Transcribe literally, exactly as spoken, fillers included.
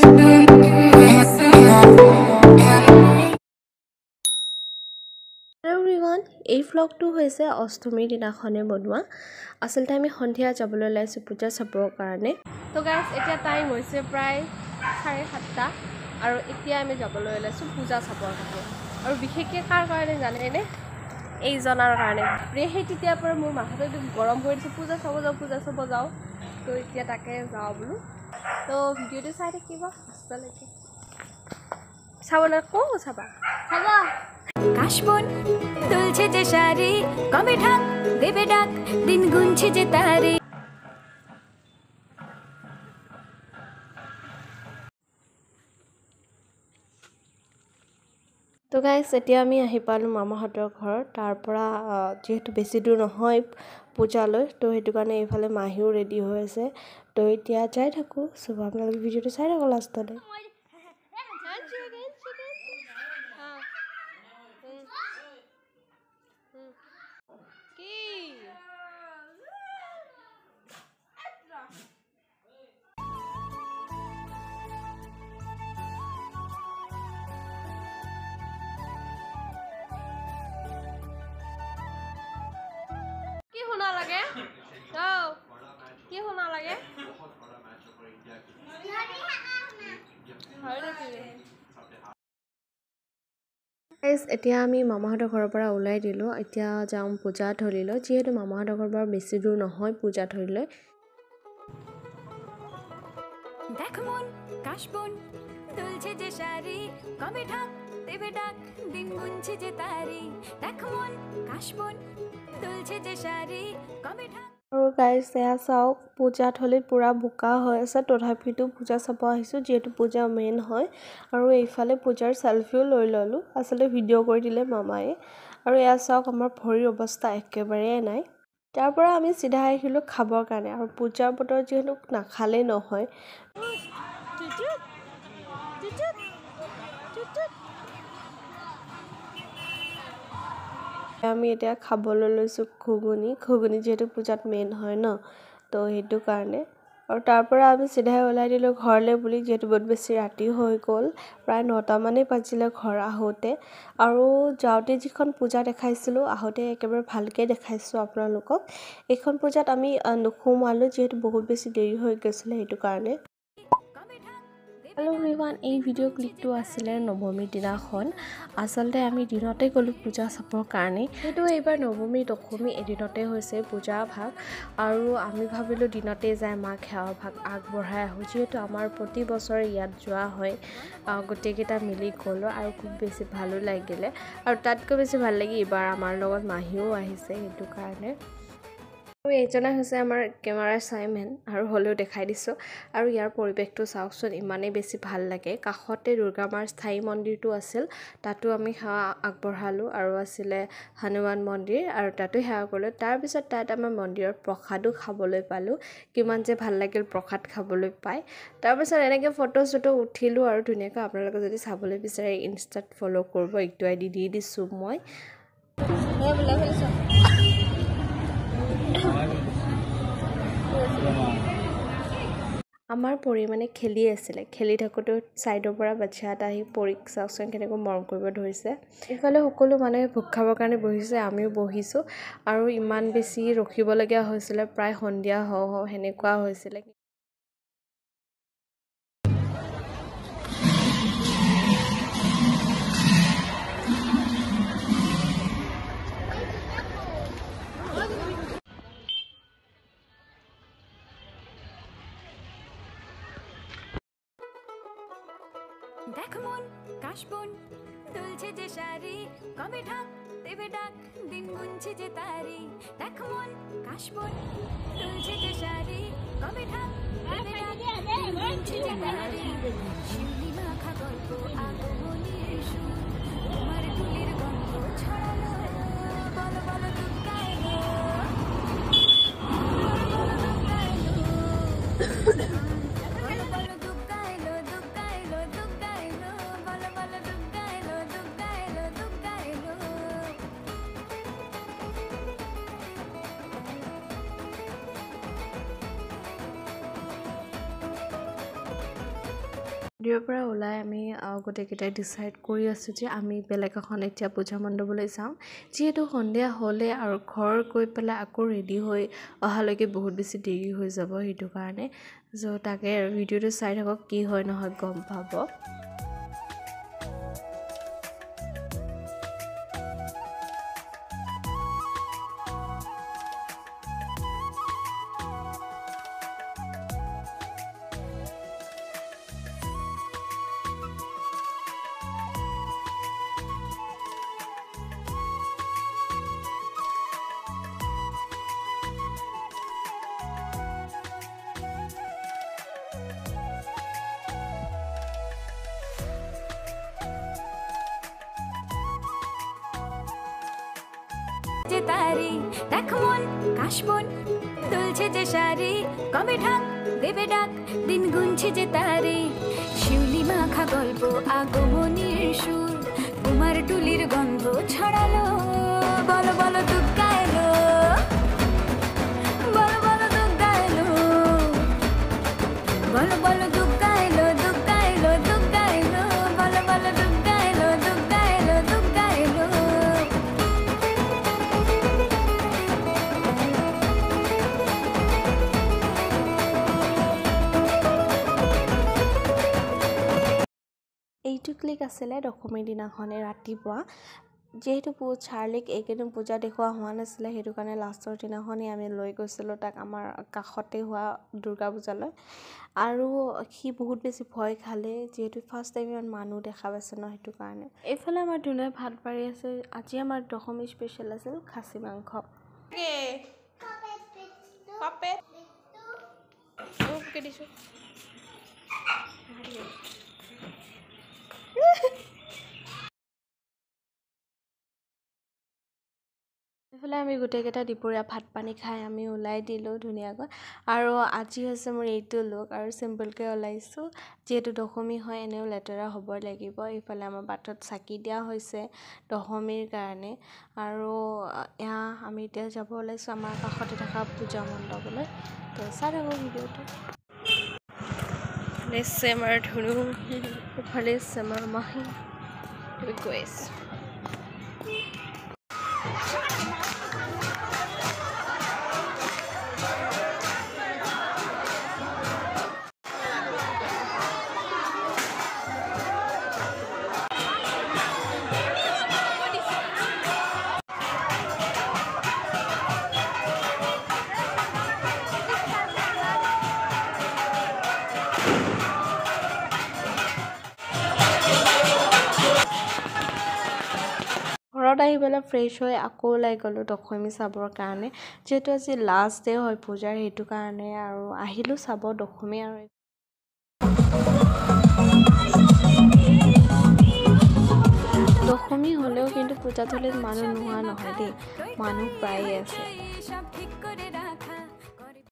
Everyone, এই ভ্লগটো হৈছে অষ্টমীৰ দিনাখনে বনোৱা। আচলতে আমি সন্ধিয়া যাবলৈ ওলাইছোঁ পূজা চাবৰ কাৰণে। তো গাইজ, এতিয়া টাইম হৈছে প্ৰায় চাৰে সাতটা আৰু এতিয়া আমি যাবলৈ ওলাইছোঁ পূজা চাবৰ কাৰণে। আৰু বিশেষকৈ কাৰ কাৰণে জানেনে? এইজনৰ কাৰণে। সেই তেতিয়াৰ পৰা মোৰ মাথাটো একদম গৰম কৰি দিছে, পূজা চাব যাওঁ পূজা চাব যাওঁ। তো এতিয়া তাকে যাওঁ বোলো। তো ভিডিঅ'টো চাই থাকিব লাষ্টলৈকে। চাব নাকো চাবা চাব। কাশবন দুলছে যে শাড়ি, কবে ঢাক দেবে ডাক, দিন গুনছে যে তারি। তো গাইজ, এতিয়া আমি আহি পালোঁ মামাহঁতৰ ঘৰ। তাৰ পৰা যিহেতু বেছি দূৰ নহয় পূজালৈ, তো সেইটো কাৰণে এইফালে মাহীও ৰেডি হৈ আছে। তো এতিয়া যাই থাকোঁ, চব আপোনালোকে ভিডিঅ'টো চাই থাকোঁ লাষ্টলৈ। কি শুনা লাগে? কি শুনা লাগে? এতিয়া আমি মামাহঁতৰ ঘৰৰ পৰা ওলাই দিলোঁ। এতিয়া যাওঁ পূজাথলীলৈ, যিহেতু মামাহঁতৰ ঘৰৰ পৰা বেছি দূৰ নহয় পূজাথলীলৈ। দেখ মন কাশবন দুলছে যে শাড়ি, কবে ঢাক দেবে ডাক, দিন গুনছে যে তারি। দেখ মন কাশবন দুলছে যে শাড়ি, কবে ঢাক। আৰু গাইজ, এয়া চাওক, পূজাথলীত পূৰা বোকা হৈ আছে। তথাপিতো পূজা চাব আহিছোঁ, যিহেতু পূজা মেইন হয়। আৰু এইফালে পূজাৰ চেলফিও লৈ ল'লোঁ। আচলতে ভিডিঅ' কৰি দিলে মামায়ে। আৰু এয়া চাওক, আমাৰ ভৰিৰ অৱস্থা একেবাৰেই নাই। তাৰ পৰা আমি চিধা আহিলোঁ খাবৰ কাৰণে। আৰু পূজাৰ বতৰ যিহেতু নাখালেই নহয়। আমি এতিয়া খাবলৈ লৈছোঁ ঘুগুনি। ঘুগুনি যিহেতু পূজাত মেইন হয় ন, তো সেইটো কাৰণে। আৰু তাৰ পৰা আমি চিধাই ওলাই দিলোঁ ঘৰলৈ বুলি, যিহেতু বহুত বেছি ৰাতি হৈ গ'ল। প্ৰায় নটামানেই বাজিলে ঘৰ আহোঁতে। আৰু যাওঁতে যিখন পূজা দেখাইছিলোঁ, আহোঁতে একেবাৰে ভালকৈ দেখাইছোঁ আপোনালোকক। এইখন পূজাত আমি নোসোমালোঁ, যিহেতু বহুত বেছি দেৰি হৈ গৈছিলে, সেইটো কাৰণে। হেল্ল' এভৰিৱান, এই ভিডিঅ' ক্লিপটো আছিলে নৱমীৰ দিনাখন। আচলতে আমি দিনতে গ'লোঁ পূজা চাবৰ কাৰণে। সেইটো এইবাৰ নৱমী দশমী এদিনতে হৈছে পূজা ভাগ। আৰু আমি ভাবিলোঁ দিনতে যাই মাক সেৱা ভাগ আগবঢ়াই আহোঁ, যিহেতু আমাৰ প্ৰতি বছৰে ইয়াত যোৱা হয়। গোটেইকেইটা মিলি গ'লোঁ আৰু খুব বেছি ভালো লাগিলে। আৰু তাতকৈ বেছি ভাল লাগি এইবাৰ আমাৰ লগত মাহীও আহিছে, সেইটো কাৰণে। আৰু এইজনে হৈছে আমাৰ কেমেৰাৰ চাইমেন, আৰু হ'লেও দেখাই দিছোঁ। আৰু ইয়াৰ পৰিৱেশটো চাওকচোন, ইমানেই বেছি ভাল লাগে। কাষতে দুৰ্গা মাৰ স্থায়ী মন্দিৰটো আছিল, তাতো আমি সেৱা আগবঢ়ালোঁ। আৰু আছিলে হনুমান মন্দিৰ, আৰু তাতো সেৱা কৰিলোঁ। তাৰপিছত তাত আমাৰ মন্দিৰত প্ৰসাদো খাবলৈ পালোঁ। কিমান যে ভাল লাগিল প্ৰসাদ খাবলৈ পায়। তাৰপিছত এনেকৈ ফটো চটো উঠিলোঁ। আৰু ধুনীয়াকৈ আপোনালোকে যদি চাবলৈ বিচাৰে ইনষ্টাত ফ'ল' কৰিব, এইটো আই ডি দি দিছোঁ মই। আমাৰ পৰি মানে খেলি আছিলে, খেলি থাকোঁতে ছাইডৰ পৰা বাচ্ছা এটা আহি পৰিক চাওকচোন কেনেকৈ মৰম কৰিব ধৰিছে। ইফালে সকলো মানুহে ভোগ খাবৰ কাৰণে বহিছে, আমিও বহিছোঁ। আৰু ইমান বেছি ৰখিবলগীয়া হৈছিলে, প্ৰায় সন্ধিয়া হওঁ হওঁ সেনেকুৱা হৈছিলে। দেখ মন কাশবন দুলছে যে শাড়ি, কবে ঢাক দেবে ডাক, দিন গুনছে যে তারি। দেখ মন কাশবন দুলছে যে শাড়ি, কবে ঢাক দেবে ডাক, দিন গুনছে যে তারি। শিউলি মাখা গল্প আগমনীর সুর, তোমার তুলির গন্ধ ছড়ালো, বলো বলো দুর্গা এলো, বলো দুর্গা এলো, বলো বলো দুর্গা এলো, দুর্গা এলো, দুর্গা এলো, বলো বলো দুর্গা এলো, দুর্গা এলো, দুর্গা এলো। মন্দিৰৰ পৰা ওলাই আমি গোটেইকেইটাই ডিচাইড কৰি আছোঁ যে আমি বেলেগ এখন এতিয়া পূজা মণ্ডপলৈ যাম যিহেতু সন্ধিয়া হ'লে আৰু ঘৰ গৈ পেলাই আকৌ ৰেডি হৈ অহালৈকে বহুত বেছি দেৰি হৈ যাব সেইটো কাৰণে চ' তাকে ভিডিঅ'টো চাই থাকক কি হয় নহয় গম পাব যে তারি দেখ মন কাশবন দুলছে যে শাড়ি কবে ঢাক দেবে ডাক দিন গুনছে যে তারি শিউলি মাখা গল্প আগমনীর সুর কুমার টুলির গন্ধ ছড়ালো বলো বলো দুগ্গা এলো বলো বলো দুগ্গা এলো বলো বলো দুগ্গা এলো দুগ্গা এলো দুগ্গা এলো বলো বলো দুগ্গা এলো দুগ্গা এলো দুগ্গা এলো এইটো ক্লিক আছিলে দশমীৰ দিনাখনে ৰাতিপুৱা যেহেতু পূ চাৰ্লিক এইকেইদিন পূজা দেখুওৱা হোৱা নাছিলে সেইটো কাৰণে লাষ্টৰ দিনাখনেই আমি লৈ গৈছিলোঁ তাক আমাৰ কাষতে হোৱা দুৰ্গা পূজালৈ আৰু সি বহুত বেছি ভয় খালে যিহেতু ফাৰ্ষ্ট টাইম ইমান মানুহ দেখা পাইছে ন সেইটো কাৰণে এইফালে আমাৰ ধুনীয়া ভাত বাঢ়ি আছে আজি আমাৰ দশমী স্পেচিয়েল আছিল খাচী মাংস এইফালে আমি গোটেইকেইটা দুপৰীয়া ভাত পানী খাই আমি ওলাই দিলোঁ ধুনীয়াকৈ আৰু আজি হৈছে মোৰ এইটো লুক আৰু চিম্পলকৈ ওলাইছোঁ যিহেতু দশমী হয় এনেও লেতেৰা হ'বই লাগিব এইফালে আমাৰ বাটত চাকি দিয়া হৈছে দশমীৰ কাৰণে আৰু এয়া আমি এতিয়া যাব ওলাইছোঁ আমাৰ কাষতে থকা পূজা মণ্ডপলৈ তো চাই থাকোঁ ভিডিঅ'টো ভালেছে আমাৰ ধুনু ভালেছে আমাৰ মাহী গৈ আছে ঘৰত আহি পেলাই ফ্ৰেছ হৈ আকৌ ওলাই গ'লোঁ দশমী চাবৰ কাৰণে যিহেতু আজি লাষ্ট ডে হয় পূজাৰ সেইটো কাৰণে আৰু আহিলোঁ চাব দশমী আৰু দশমী হ'লেও কিন্তু পূজাথলীত মানুহ নোহোৱা নহয় দেই মানুহ প্ৰায়ে আছে